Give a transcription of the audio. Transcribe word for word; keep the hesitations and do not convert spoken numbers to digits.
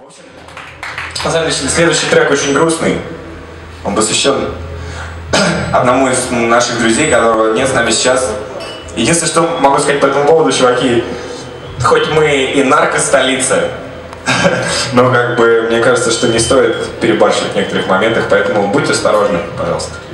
В общем, на самом деле, следующий трек очень грустный. Он посвящен одному из наших друзей, которого нет с нами сейчас. Единственное, что могу сказать по этому поводу, чуваки, хоть мы и наркостолица, но как бы мне кажется, что не стоит перебарщивать в некоторых моментах, поэтому будьте осторожны, пожалуйста.